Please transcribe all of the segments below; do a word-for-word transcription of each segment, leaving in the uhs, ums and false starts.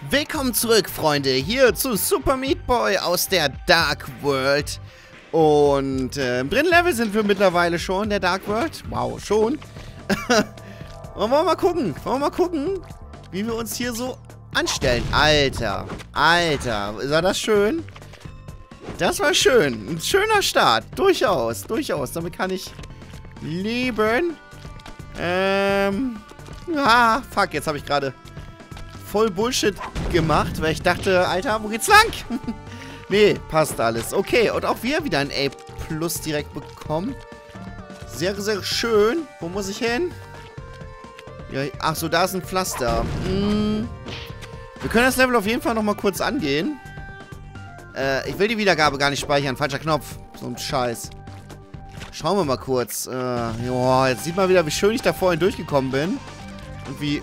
Willkommen zurück, Freunde, hier zu Super Meat Boy aus der Dark World. Und äh, im dritten Level sind wir mittlerweile schon, der Dark World. Wow, schon. Und wollen wir mal gucken, wollen wir mal gucken, wie wir uns hier so anstellen. Alter, Alter, war das schön? Das war schön. Ein schöner Start. Durchaus, durchaus. Damit kann ich leben. Ähm. Ah, fuck, jetzt habe ich gerade voll Bullshit gemacht, weil ich dachte, Alter, wo geht's lang? Nee, passt alles. Okay, und auch wir wieder ein A plus direkt bekommen. Sehr, sehr schön. Wo muss ich hin? Ja, ach so, da ist ein Pflaster. Hm. Wir können das Level auf jeden Fall nochmal kurz angehen. Äh, ich will die Wiedergabe gar nicht speichern. Falscher Knopf. So ein Scheiß. Schauen wir mal kurz. Äh, joa, jetzt sieht man wieder, wie schön ich da vorhin durchgekommen bin. Und wie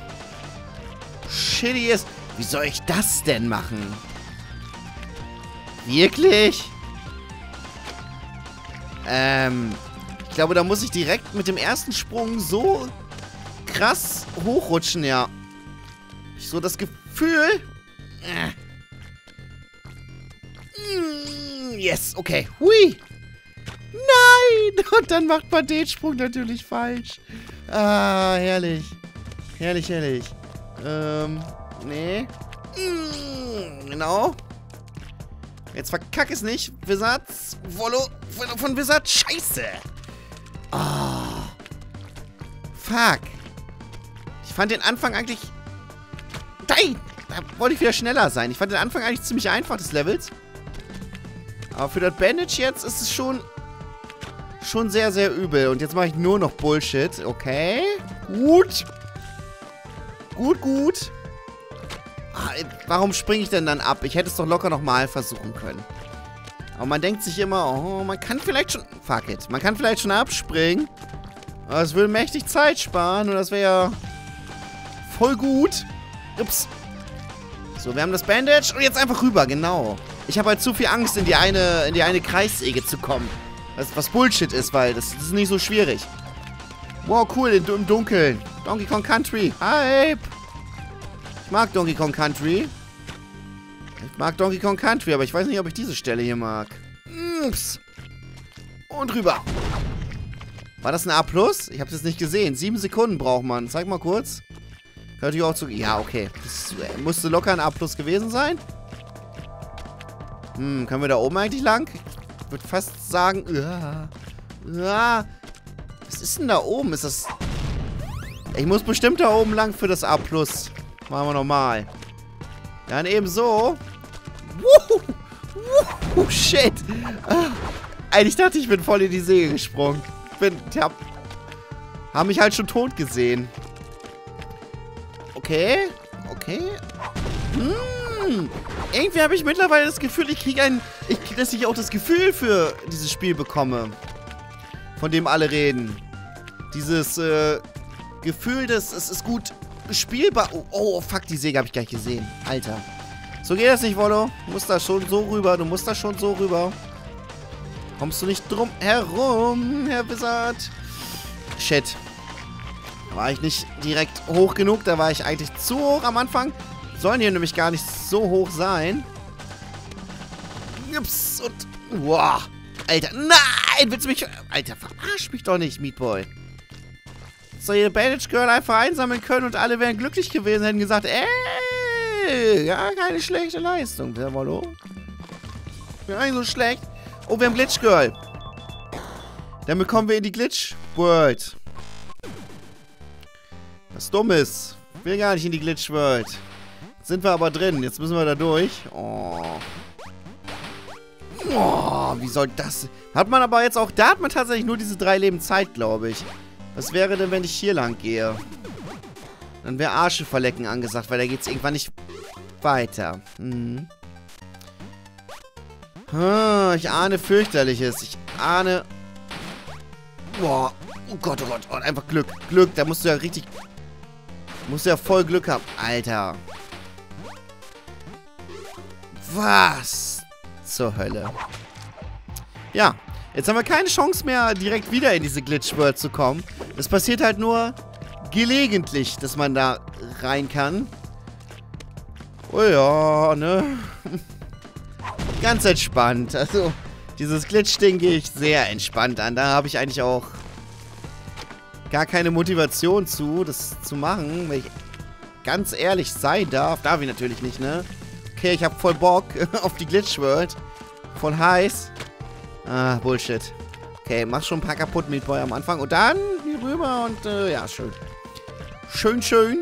shitty ist. Wie soll ich das denn machen? Wirklich? Ähm, ich glaube, da muss ich direkt mit dem ersten Sprung so krass hochrutschen, ja. So das Gefühl. Äh. Yes, okay. Hui. Nein! Und dann macht man den Sprung natürlich falsch. Ah, herrlich. Herrlich, herrlich. Ähm, nee. Genau. Jetzt verkack es nicht. Wizard. Volo von Wizard. Scheiße. Ah. Fuck. Ich fand den Anfang eigentlich... Nein! Da wollte ich wieder schneller sein. Ich fand den Anfang eigentlich ziemlich einfach des Levels. Aber für das Bandage jetzt ist es schon... Schon sehr, sehr übel. Und jetzt mache ich nur noch Bullshit. Okay. Gut. Gut, gut. Ah, warum springe ich denn dann ab? Ich hätte es doch locker nochmal versuchen können. Aber man denkt sich immer, oh, man kann vielleicht schon... Fuck it. Man kann vielleicht schon abspringen. Aber es würde mächtig Zeit sparen. Und das wäre ja voll gut. Ups. So, wir haben das Bandage. Und jetzt einfach rüber, genau. Ich habe halt zu viel Angst, in die eine, in die eine Kreissäge zu kommen. Was, was Bullshit ist, weil das, das ist nicht so schwierig. Wow, cool, im, im Dunkeln. Donkey Kong Country. Hype. Ich mag Donkey Kong Country. Ich mag Donkey Kong Country, aber ich weiß nicht, ob ich diese Stelle hier mag. Ups. Und rüber. War das ein A plus? Ich habe es jetzt nicht gesehen. Sieben Sekunden braucht man. Zeig mal kurz. Hört ihr auch zu... Ja, okay. Das musste locker ein A plus gewesen sein. Hm, können wir da oben eigentlich lang? Ich würde fast sagen... Uah, uah. Was ist denn da oben? Ist das... Ich muss bestimmt da oben lang für das A plus. Machen wir nochmal. Dann eben so. Wuhu, wuhu, shit. Ah, eigentlich dachte ich, ich bin voll in die Säge gesprungen. Ich bin... Ich hab... Haben mich halt schon tot gesehen. Okay. Okay. Hm. Irgendwie habe ich mittlerweile das Gefühl, ich kriege ein... Ich, dass ich auch das Gefühl für dieses Spiel bekomme. Von dem alle reden. Dieses, äh... Gefühl, dass es ist gut spielbar... Oh, oh, fuck, die Säge habe ich gar nicht gesehen. Alter. So geht das nicht, Volo. Du musst da schon so rüber. Du musst da schon so rüber. Kommst du nicht drum herum, Herr Wizard? Shit. Da war ich nicht direkt hoch genug. Da war ich eigentlich zu hoch am Anfang. Sollen hier nämlich gar nicht so hoch sein. Ups, und... Wow. Alter, nein! Willst du mich... Alter, verarsch mich doch nicht, Meat Boy. So, ihr Bandage Girl einfach einsammeln können und alle wären glücklich gewesen, hätten gesagt, ey, ja, keine schlechte Leistung, der Volo. Ja, nicht so schlecht. Oh, wir haben Glitch Girl. Dann bekommen wir in die Glitch World. Was dumm ist. Will gar nicht in die Glitch World. Jetzt sind wir aber drin. Jetzt müssen wir da durch. Oh. Oh, wie soll das... Hat man aber jetzt auch... Da hat man tatsächlich nur diese drei Leben Zeit, glaube ich. Was wäre denn, wenn ich hier lang gehe? Dann wäre Arsche verlecken angesagt, weil da geht es irgendwann nicht weiter. Mhm. Ah, ich ahne fürchterliches. Ich ahne... Boah. Oh Gott, oh Gott. Oh, einfach Glück. Glück. Da musst du ja richtig... Musst du ja voll Glück haben. Alter. Was zur Hölle? Ja. Jetzt haben wir keine Chance mehr, direkt wieder in diese Glitch World zu kommen. Das passiert halt nur gelegentlich, dass man da rein kann. Oh ja, ne? Ganz entspannt. Also, dieses Glitch-Ding gehe ich sehr entspannt an. Da habe ich eigentlich auch gar keine Motivation zu, das zu machen. Wenn ich ganz ehrlich sein darf. Darf ich natürlich nicht, ne? Okay, ich habe voll Bock auf die Glitch-World. Voll heiß. Ah, Bullshit. Okay, mach schon ein paar kaputt, Meatboy, am Anfang. Und dann hier rüber und, äh, ja, schön. Schön, schön.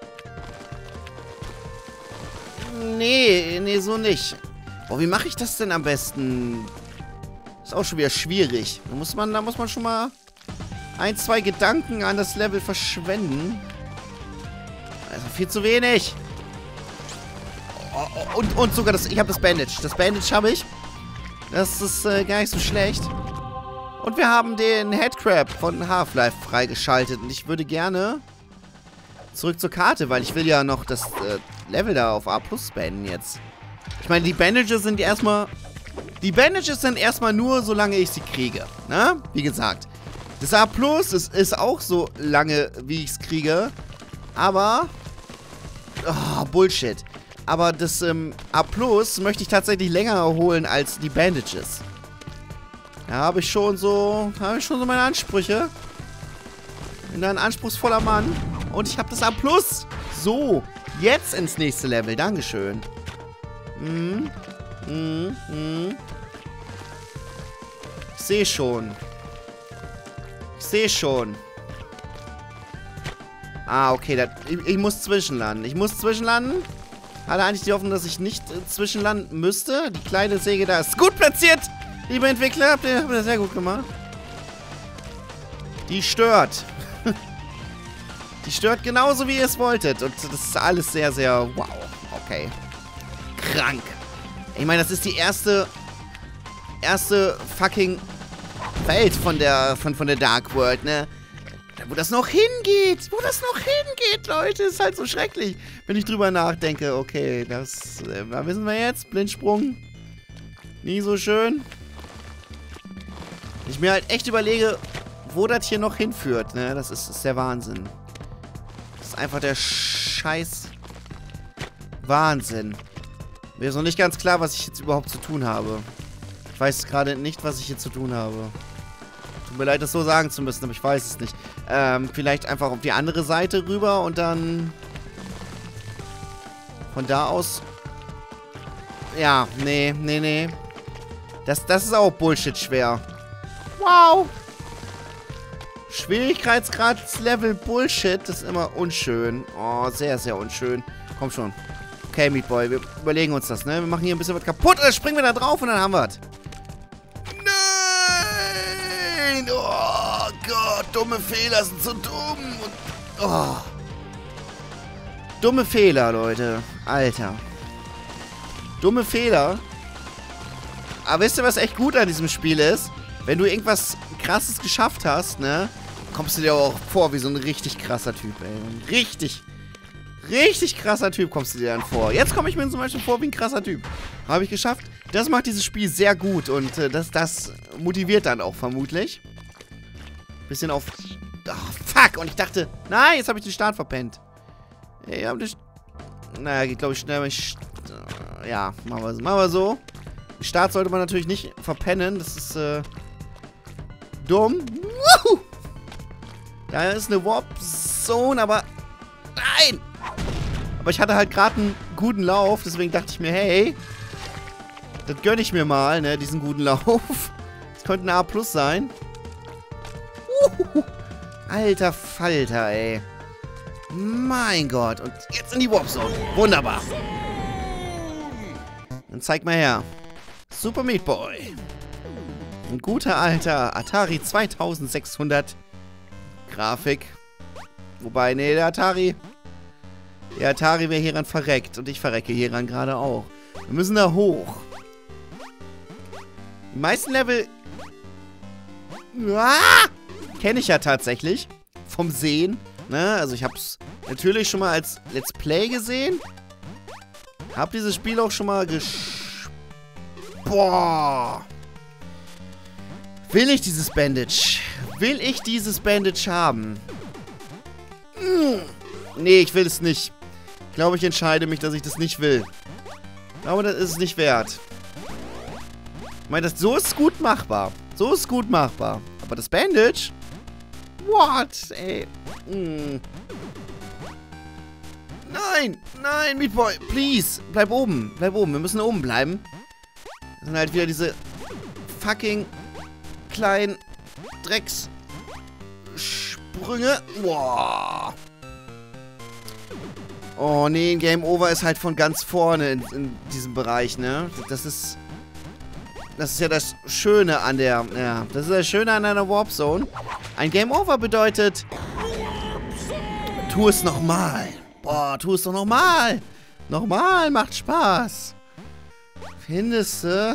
Nee, nee, so nicht. Boah, wie mache ich das denn am besten? Ist auch schon wieder schwierig. Da muss man, da muss man schon mal ein, zwei Gedanken an das Level verschwenden. Also viel zu wenig. Oh, oh, und, und sogar das, ich habe das Bandage. Das Bandage habe ich. Das ist äh, gar nicht so schlecht. Und wir haben den Headcrab von Half-Life freigeschaltet. Und ich würde gerne zurück zur Karte, weil ich will ja noch das äh, Level da auf A plus beenden jetzt. Ich meine, die Bandages sind erstmal... Die Bandages sind erstmal nur, solange ich sie kriege. Ne? Wie gesagt. Das A plus ist, ist auch so lange, wie ich es kriege. Aber... Oh, Bullshit. Aber das ähm, A plus möchte ich tatsächlich länger holen als die Bandages. Da habe ich schon so... Habe ich schon so meine Ansprüche. Bin da ein anspruchsvoller Mann. Und ich habe das A plus. So. Jetzt ins nächste Level. Dankeschön. Mhm. Mhm. Mhm. Ich sehe schon. Ich sehe schon. Ah, okay. Das, ich, ich muss zwischenlanden. Ich muss zwischenlanden. Hatte eigentlich die Hoffnung, dass ich nicht äh, zwischenlanden müsste. Die kleine Säge da ist gut platziert. Liebe Entwickler, habt ihr, habt ihr das sehr gut gemacht. Die stört. Die stört genauso, wie ihr es wolltet. Und das ist alles sehr, sehr... Wow. Okay. Krank. Ich meine, das ist die erste... Erste fucking Welt von der, von, von der Dark World, ne? Wo das noch hingeht. Wo das noch hingeht, Leute. Ist halt so schrecklich. Wenn ich drüber nachdenke. Okay, das... Äh, was wissen wir jetzt? Blindsprung. Nie so schön. Ich mir halt echt überlege, wo das hier noch hinführt, ne? Das ist, ist der Wahnsinn. Das ist einfach der Scheiß Wahnsinn. Mir ist noch nicht ganz klar, was ich jetzt überhaupt zu tun habe. Ich weiß gerade nicht, was ich hier zu tun habe. Tut mir leid, das so sagen zu müssen, aber ich weiß es nicht. Ähm, vielleicht einfach auf die andere Seite rüber und dann von da aus... Ja, nee, nee, nee. Das, das ist auch Bullshit schwer. Wow. Schwierigkeitsgradslevel Bullshit. Das ist immer unschön. Oh, sehr, sehr unschön. Komm schon. Okay, Meatboy, wir überlegen uns das, ne? Wir machen hier ein bisschen was kaputt. Dann springen wir da drauf und dann haben wir es. Nein! Oh Gott, dumme Fehler sind so dumm. Und, oh. Dumme Fehler, Leute. Alter. Dumme Fehler. Aber wisst ihr, was echt gut an diesem Spiel ist? Wenn du irgendwas Krasses geschafft hast, ne, kommst du dir auch vor wie so ein richtig krasser Typ, ey. Ein richtig, richtig krasser Typ kommst du dir dann vor. Jetzt komme ich mir zum Beispiel vor wie ein krasser Typ. Habe ich geschafft. Das macht dieses Spiel sehr gut und äh, das, das motiviert dann auch vermutlich. Bisschen auf... Oh, fuck! Und ich dachte, nein, jetzt habe ich den Start verpennt. Ich hab den... Naja, geht glaube ich schnell. Ich, äh, ja, machen wir, machen wir so. Den Start sollte man natürlich nicht verpennen. Das ist, äh... dumm. Woohoo! Da ist eine Warp-Zone, aber... Nein! Aber ich hatte halt gerade einen guten Lauf, deswegen dachte ich mir, hey... Das gönne ich mir mal, ne, diesen guten Lauf. Das könnte ein A plus sein. Uhuhu. Alter Falter, ey. Mein Gott. Und jetzt in die Warp-Zone. Wunderbar. Dann zeig mal her. Super Meat Boy. Ein guter alter Atari zweitausendsechshundert Grafik. Wobei, nee, der Atari... Der Atari wäre hieran verreckt. Und ich verrecke hieran gerade auch. Wir müssen da hoch. Die meisten Level... Ah, kenne ich ja tatsächlich. Vom Sehen. Ne? Also ich habe es natürlich schon mal als Let's Play gesehen. Hab dieses Spiel auch schon mal gesch... Boah. Will ich dieses Bandage? Will ich dieses Bandage haben? Hm. Nee, ich will es nicht. glaube, ich entscheide mich, dass ich das nicht will. Ich glaube, das ist es nicht wert. Ich meine, das, so ist es gut machbar. So ist es gut machbar. Aber das Bandage? What? Ey. Mm. Nein! Nein, Meat Boy! Please! Bleib oben! Bleib oben! Wir müssen oben bleiben. Das sind halt wieder diese fucking kleinen Dreckssprünge. Boah! Oh, nee, ein Game Over ist halt von ganz vorne in, in diesem Bereich, ne? Das ist... Das ist ja das Schöne an der... Ja, das ist das Schöne an einer Warp Zone. Ein Game Over bedeutet... Tu es nochmal. Boah, tu es doch nochmal. Nochmal, macht Spaß. Findest du?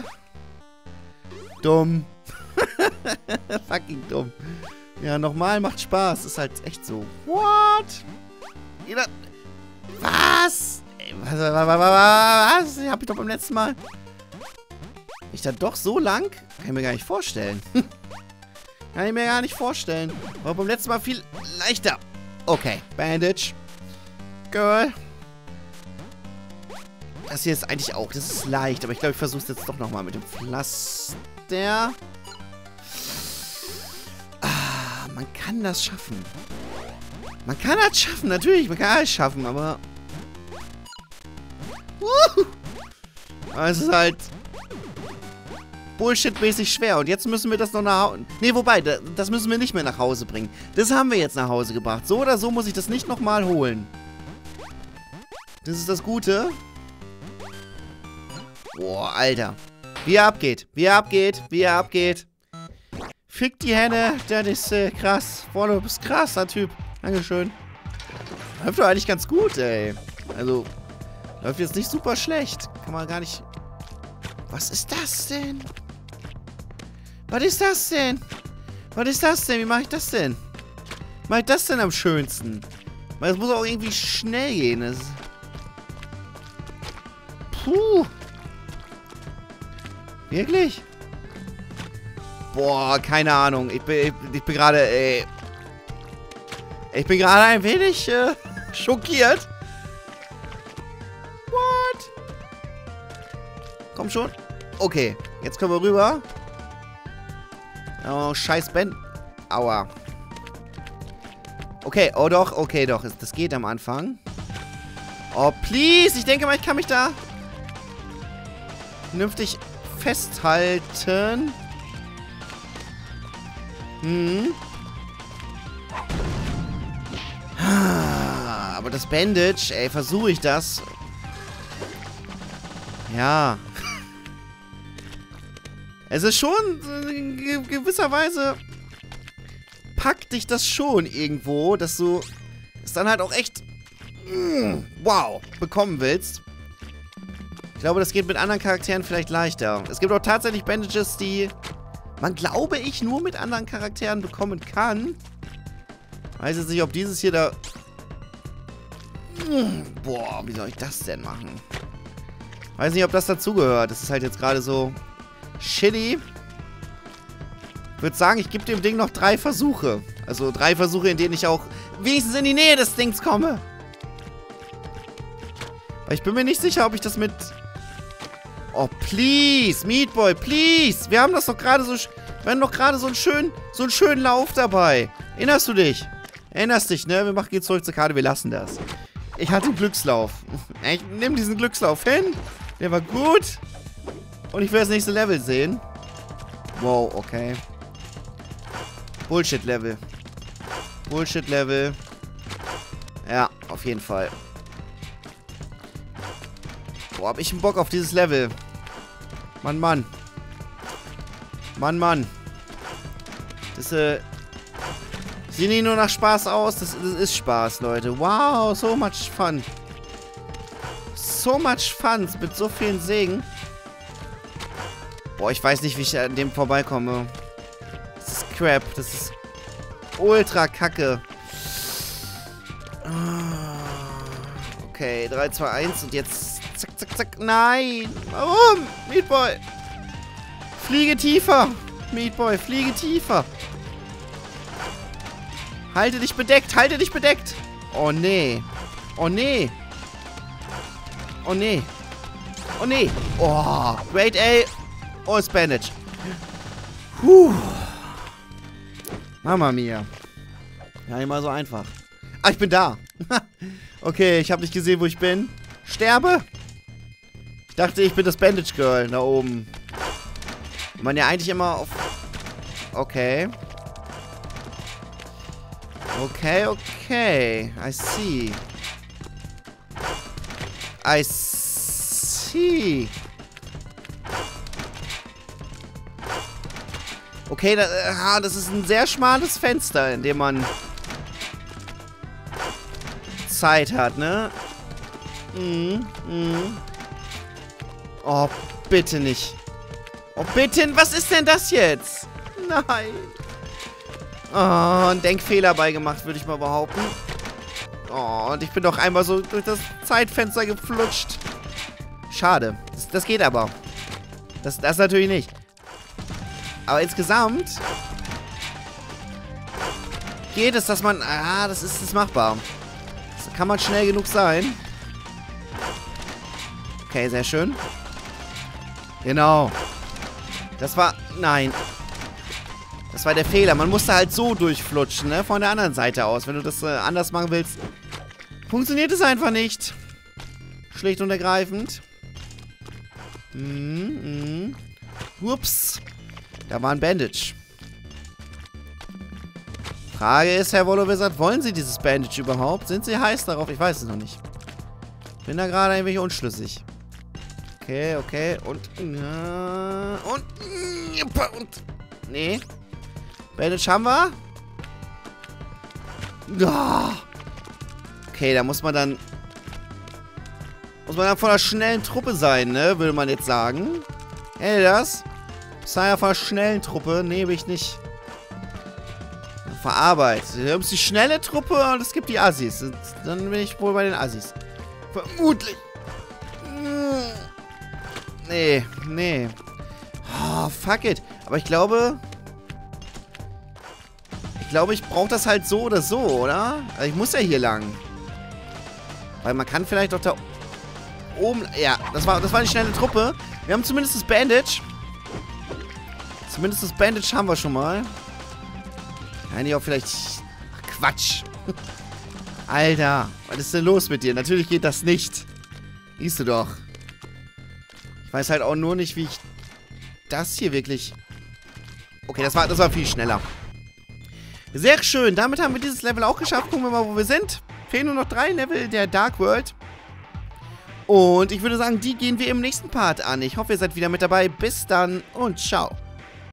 Dumm. Fucking dumm. Ja, nochmal macht Spaß. Ist halt echt so. What? Jeder... Was? Ey, was? Was? Was? Was? Hab ich doch beim letzten Mal... Ich da doch so lang? Kann ich mir gar nicht vorstellen. Kann ich mir gar nicht vorstellen. War beim letzten Mal viel leichter. Okay, Bandage. Girl. Das hier ist eigentlich auch, das ist leicht, aber ich glaube, ich versuche es jetzt doch nochmal mit dem Pflaster. Ah, man kann das schaffen. Man kann das schaffen, natürlich, man kann alles schaffen, aber... Uh, es ist halt... Bullshit-mäßig schwer. Und jetzt müssen wir das noch nach Hause... Ne, wobei, das müssen wir nicht mehr nach Hause bringen. Das haben wir jetzt nach Hause gebracht. So oder so muss ich das nicht nochmal holen. Das ist das Gute. Boah, Alter. Wie er abgeht. Wie er abgeht. Wie er abgeht. Fick die Henne. Das ist äh, krass. Boah, du bist krasser Typ. Dankeschön. Läuft doch eigentlich ganz gut, ey. Also, läuft jetzt nicht super schlecht. Kann man gar nicht... Was ist das denn? Was ist das denn? Was ist das denn? Wie mache ich das denn? Wie mache ich das denn am schönsten? Weil es muss auch irgendwie schnell gehen. Das Puh. Wirklich? Boah, keine Ahnung. Ich bin, ich, ich bin gerade, ey. Ich bin gerade ein wenig äh, schockiert. What? Komm schon. Okay, jetzt können wir rüber. Oh, scheiß Ben. Aua. Okay, oh doch, okay doch. Das geht am Anfang. Oh, please. Ich denke mal, ich kann mich da vernünftig festhalten. Hm. Aber das Bandage, ey, versuche ich das. Ja. Es ist schon, in gewisser Weise packt dich das schon irgendwo, dass du es dann halt auch echt, mm, wow, bekommen willst. Ich glaube, das geht mit anderen Charakteren vielleicht leichter. Es gibt auch tatsächlich Bandages, die man, glaube ich, nur mit anderen Charakteren bekommen kann. Weiß jetzt nicht, ob dieses hier da... Mm, boah, wie soll ich das denn machen? Weiß nicht, ob das dazugehört. Das ist halt jetzt gerade so... shitty. Ich würde sagen, ich gebe dem Ding noch drei Versuche. Also drei Versuche, in denen ich auch wenigstens in die Nähe des Dings komme. Weil ich bin mir nicht sicher, ob ich das mit... Oh, please, Meat Boy, please. Wir haben das doch gerade so... Wir haben doch gerade so einen schönen, so einen schönen Lauf dabei. Erinnerst du dich? Erinnerst dich, ne? Wir machen jetzt zurück zur Karte, wir lassen das. Ich hatte einen Glückslauf. Ich nehme diesen Glückslauf hin. Der war gut. Und ich will das nächste Level sehen. Wow, okay. Bullshit-Level. Bullshit-Level. Ja, auf jeden Fall. Boah, hab ich einen Bock auf dieses Level. Mann, Mann. Mann, Mann. Das, äh... sieht nicht nur nach Spaß aus, das, das ist Spaß, Leute. Wow, so much fun. So much fun mit so vielen Segen. Boah, ich weiß nicht, wie ich an dem vorbeikomme. Das ist Crap. Das ist ultra kacke. Okay, drei, zwei, eins und jetzt zack, zack, zack. Nein! Warum? Meat Boy! Fliege tiefer! Meat Boy, fliege tiefer! Halte dich bedeckt! Halte dich bedeckt! Oh, nee. Oh, nee. Oh, nee. Oh, nee. Oh, Grade A. Oh, ist Bandage. Puh. Mama mia. Ja, immer so einfach. Ah, ich bin da. Okay, ich habe nicht gesehen, wo ich bin. Sterbe. Ich dachte, ich bin das Bandage Girl da oben. Man ja eigentlich immer auf... Okay. Okay, okay. I see. I see. Okay, das, äh, das ist ein sehr schmales Fenster, in dem man Zeit hat, ne? Mhm, mhm. Oh, bitte nicht. Oh, bitte. Was ist denn das jetzt? Nein. Oh, ein Denkfehler beigemacht, würde ich mal behaupten. Oh, und ich bin doch einmal so durch das Zeitfenster geflutscht. Schade. Das, das geht aber. Das, das natürlich nicht. Aber insgesamt geht es, dass man... Ah, das ist, das ist machbar. Das kann man schnell genug sein. Okay, sehr schön. Genau. Das war... Nein. Das war der Fehler. Man musste halt so durchflutschen, ne? Von der anderen Seite aus. Wenn du das äh, anders machen willst, funktioniert es einfach nicht. Schlicht und ergreifend. Mhm, mhm. Ups. Da war ein Bandage. Frage ist, Herr Wollowizard, wollen Sie dieses Bandage überhaupt? Sind Sie heiß darauf? Ich weiß es noch nicht. Bin da gerade ein wenig unschlüssig. Okay, okay. Und... Ja, und... Und... Nee. Bandage haben wir. Oh. Okay, da muss man dann... Muss man dann von einer schnellen Truppe sein, ne? Würde man jetzt sagen. Hey, das? Sei ja von einer schnellen Truppe. Nee, will ich nicht. Verarbeitet. Wir haben die schnelle Truppe und es gibt die Assis. Dann bin ich wohl bei den Assis. Vermutlich. Nee, nee. Oh, fuck it. Aber ich glaube... Ich glaube, ich brauche das halt so oder so, oder? Also ich muss ja hier lang. Weil man kann vielleicht doch da oben... Ja, das war, das war die schnelle Truppe. Wir haben zumindest das Bandage. Zumindest das Bandage haben wir schon mal. Eigentlich auch vielleicht... Ach, Quatsch. Alter, was ist denn los mit dir? Natürlich geht das nicht. Siehst du doch. Ich weiß halt auch nur nicht, wie ich das hier wirklich... Okay, das war, das war viel schneller. Sehr schön. Damit haben wir dieses Level auch geschafft. Gucken wir mal, wo wir sind. Fehlen nur noch drei Level der Dark World. Und ich würde sagen, die gehen wir im nächsten Part an. Ich hoffe, ihr seid wieder mit dabei. Bis dann und ciao.